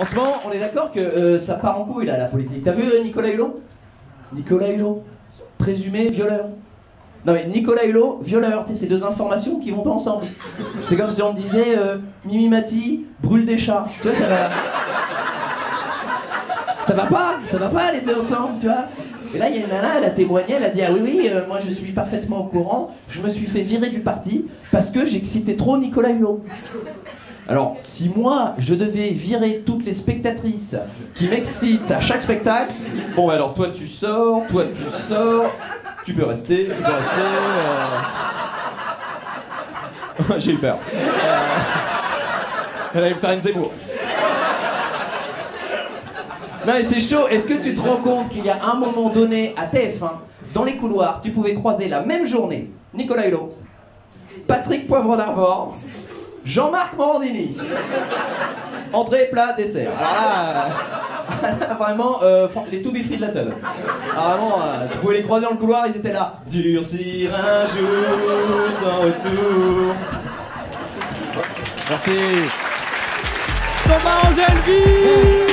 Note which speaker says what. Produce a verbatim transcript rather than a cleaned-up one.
Speaker 1: En ce moment, on est d'accord que euh, ça part en couille là, la politique. T'as vu euh, Nicolas Hulot? Nicolas Hulot, présumé violeur. Non mais Nicolas Hulot, violeur, tu sais, c'est deux informations qui vont pas ensemble. C'est comme si on disait euh, Mimi Mati, brûle des chats. Tu vois, ça va. Ça va pas, ça va pas les deux ensemble, tu vois. Et là, il y a une nana, elle a témoigné, elle a dit ah oui, oui, euh, moi je suis parfaitement au courant, je me suis fait virer du parti parce que j'excitais trop Nicolas Hulot. Alors, si moi, je devais virer toutes les spectatrices qui m'excitent à chaque spectacle, bon, bah alors toi tu sors, toi tu sors, tu peux rester, tu peux rester. Euh... J'ai eu peur. Euh... Elle allait me faire une Zemmour. Non mais c'est chaud, est-ce que tu te rends compte qu'il y a un moment donné à T F un, dans les couloirs, tu pouvais croiser la même journée Nicolas Hulot, Patrick Poivre d'Arvor, Jean-Marc Morandini. Entrée, plat, dessert. Alors là, vraiment, euh, les to be free de la teub. Alors vraiment, euh, tu pouvais les croiser dans le couloir, ils étaient là. Durcir un jour sans retour.
Speaker 2: Merci. Thomas Angelville.